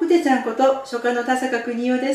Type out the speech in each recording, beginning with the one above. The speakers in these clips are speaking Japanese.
てちゃんこと書家の田坂邦夫です。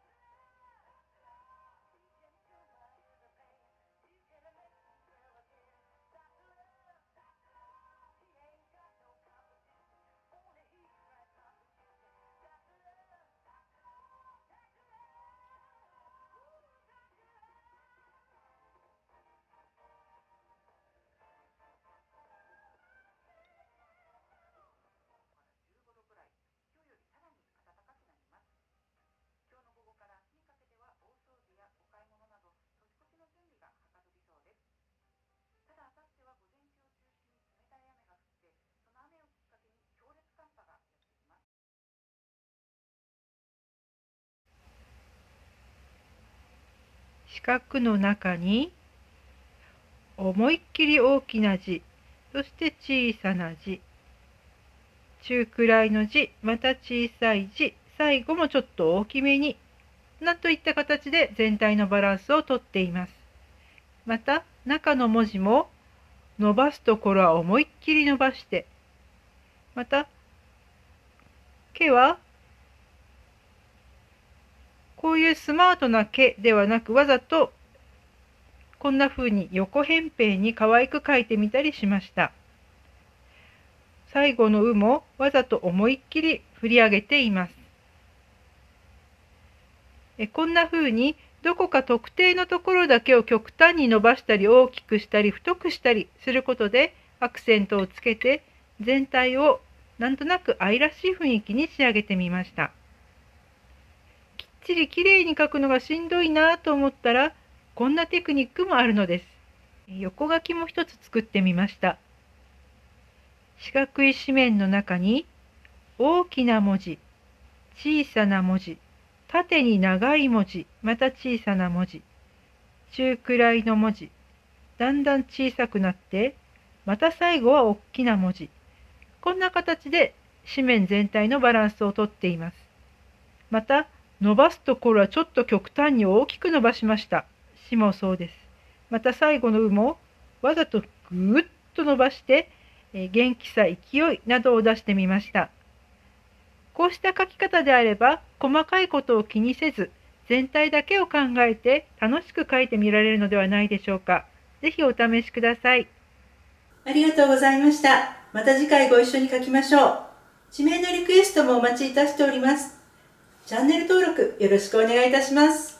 四角の中に思いっきり大きな字、そして小さな字、中くらいの字、また小さい字、最後もちょっと大きめに、なんといった形で全体のバランスをとっています。また中の文字も伸ばすところは思いっきり伸ばして、また毛はこういうスマートな毛ではなく、わざとこんな風に横扁平に可愛く描いてみたりしました。最後の「う」もわざと思いっきり振り上げています。こんな風にどこか特定のところだけを極端に伸ばしたり大きくしたり太くしたりすることでアクセントをつけて全体をなんとなく愛らしい雰囲気に仕上げてみました。きっちりきれいに描くのがしんどいなと思ったらこんなテクニックもあるのです。横書きも一つ作ってみました。四角い紙面の中に大きな文字、小さな文字、縦に長い文字、また小さな文字、中くらいの文字、だんだん小さくなって、また最後は大きな文字。こんな形で紙面全体のバランスをとっています。また、伸ばすところはちょっと極端に大きく伸ばしました。しもそうです。また最後のうもわざとぐーっと伸ばして、元気さ、勢いなどを出してみました。こうした書き方であれば、細かいことを気にせず、全体だけを考えて楽しく書いてみられるのではないでしょうか。ぜひお試しください。 ありがとうございました。また次回ご一緒に書きましょう。地名のリクエストもお待ちいたしております。チャンネル登録よろしくお願いいたします。